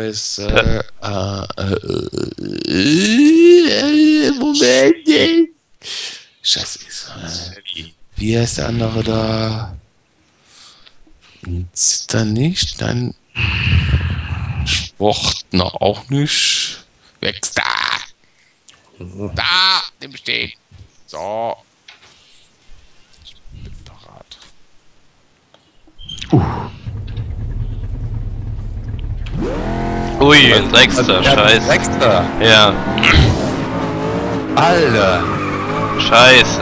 Moment. Scheiße. Wie heißt der andere da? Zitter nicht, dann Sportner auch nicht. Wächst da! Da! Nimm stehen! So. Ich bin parat. Ui, ein Sechster, scheiße. Sechster? Ja. Alter. Scheiße.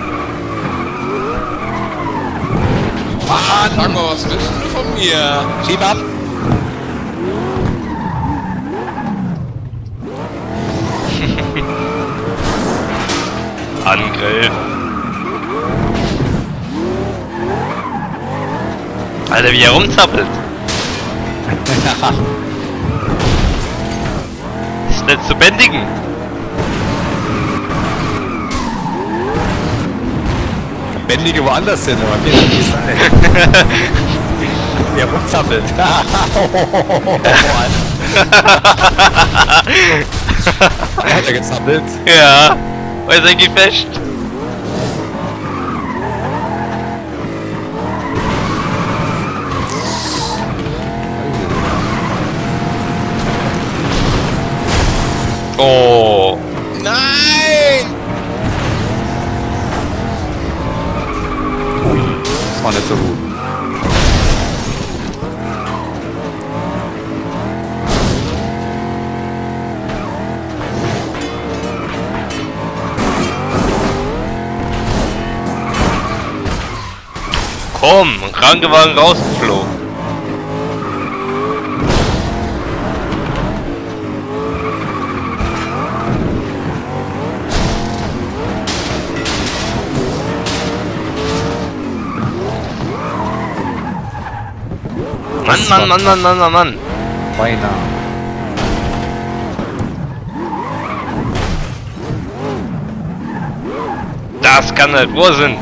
Sag mal, was willst du von mir? Schieb ab. Angriff. Alter, wie er rumzappelt. Ist nicht zu bändigen. Bändige woanders hin, aber mir nicht sein. Der rumzappelt. Hat er gezappelt? Ja. Wo ist er gefasht? Oh. Nein! Das war nicht so gut. Komm, ein Krankenwagen rausgeflogen. Mann. Beinahe. Das kann nicht wahr sein.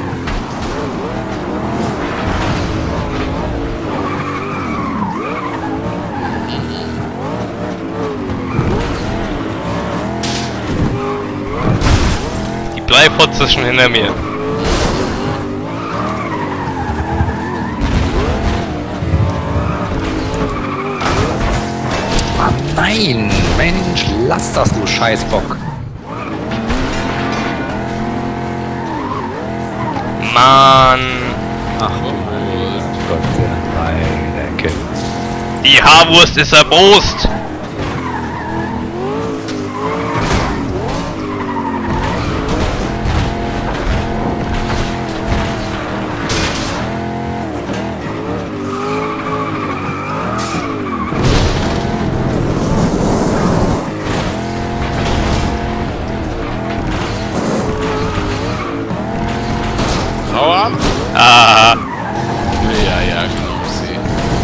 Die Bleifotze ist schon hinter mir. Nein, Mensch, lass das, du Scheißbock. Mann. Ach du Gott, nein, der Kind. Die Haarwurst ist erbost. Hau ab! Ah. Ja, genau, sie.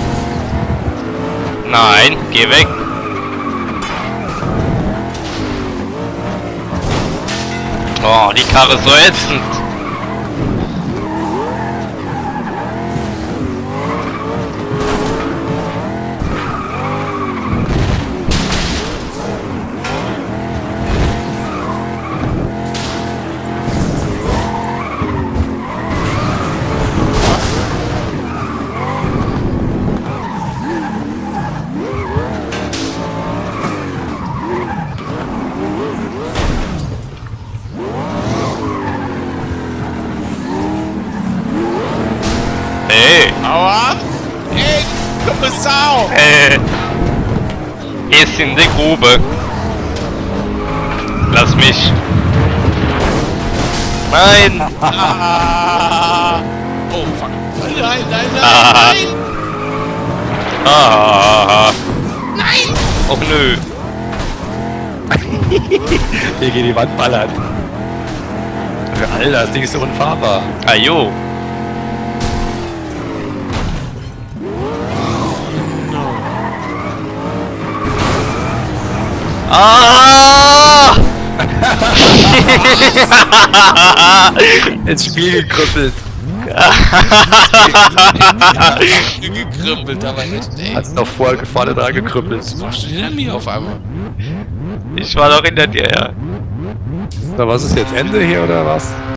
Nein, geh weg. Oh, die Karre ist so ätzend. Hey, Hau ab! Ey, dumme Sau! ist in die Grube. Lass mich. Nein. Ah. Oh, fuck. Nein! Ah. Ah. Nein! Oh nö. Hier geht die Wand ballern. Alter, das Ding ist so unfahrbar. Ajo. Ah! Ins Spiel gekrüppelt. Gekrüppelt, aber nicht, ey. Hat's noch vorne dran gekrüppelt. Was machst du denn an mir auf einmal? Ich war doch hinter dir, ja. Na, was ist jetzt Ende hier oder was?